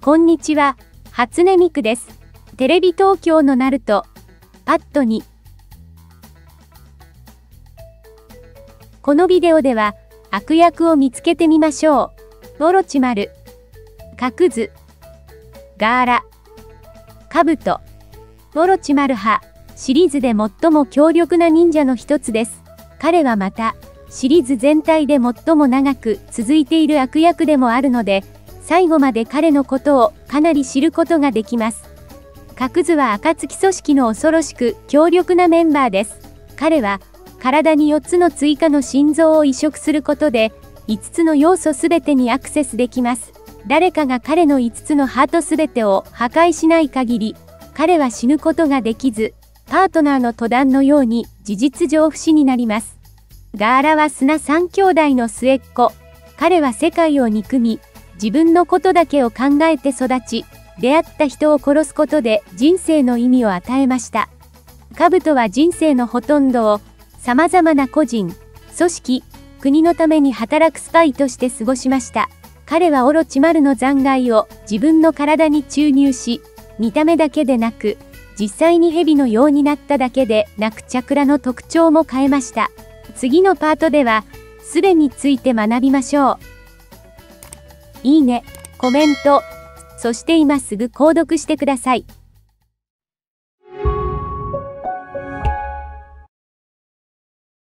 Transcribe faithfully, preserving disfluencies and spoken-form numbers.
こんにちは、初音ミクです。テレビ東京のナルト、パッドに。このビデオでは、悪役を見つけてみましょう。オロチマル、カクズ、ガーラ、カブト。オロチマル派、シリーズで最も強力な忍者の一つです。彼はまた、シリーズ全体で最も長く続いている悪役でもあるので、最後まで彼のことをかなり知ることができます。カクズは暁組織の恐ろしく強力なメンバーです。彼は体によっつの追加の心臓を移植することでいつつの要素すべてにアクセスできます。誰かが彼のいつつのハートすべてを破壊しない限り、彼は死ぬことができず、パートナーのトダンのように事実上不死になります。ガーラは砂三兄弟の末っ子。彼は世界を憎み、自分のことだけを考えて育ち、出会った人を殺すことで人生の意味を与えました。カブトは人生のほとんどを様々な個人、組織、国のために働くスパイとして過ごしました。彼はオロチマルの残骸を自分の体に注入し、見た目だけでなく、実際に蛇のようになっただけでなくチャクラの特徴も変えました。次のパートでは、すべについて学びましょう。いいね、コメント、そして今すぐ購読してください。